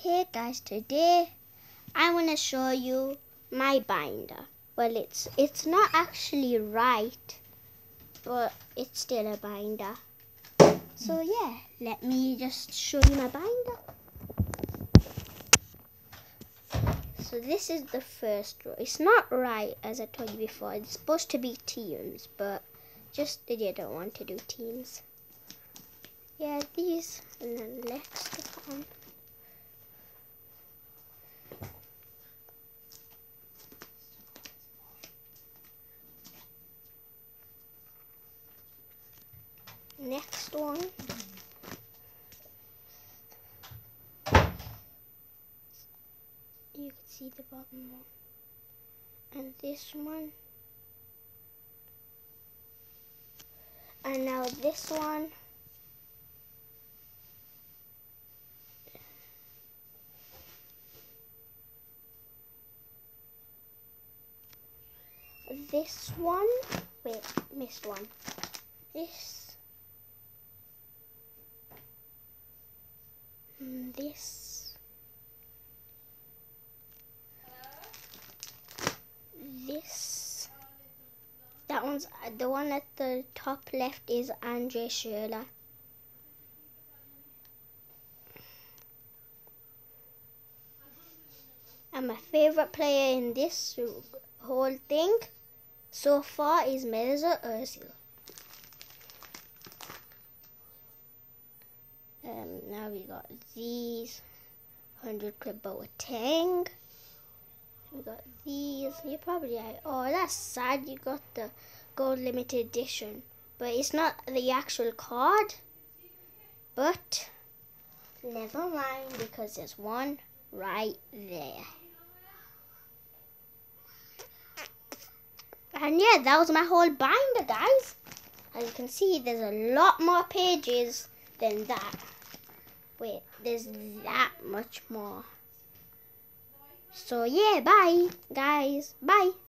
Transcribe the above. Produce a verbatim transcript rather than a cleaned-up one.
Hey guys, today I want to show you my binder. Well, it's it's not actually right, but it's still a binder. So yeah, let me just show you my binder. So this is the first row. It's not right, as I told you before. It's supposed to be teams, but just I didn't want to do teams. Yeah, these, and then next one. Next one. You can see the bottom one. And this one. And now this one. This one. Wait, missed one. This. And this. This. That one's the one at the top left is Andre Schurrle. And my favorite player in this whole thing so far is Mesut Ozil. Um, now we got these one hundred clip Boateng. We got these. You probably like, oh, that's sad. You got the gold limited edition, but it's not the actual card. But never mind, because there's one right there. And yeah, that was my whole binder, guys. As you can see, there's a lot more pages than that. Wait, there's that much more. So yeah, bye, guys. Bye.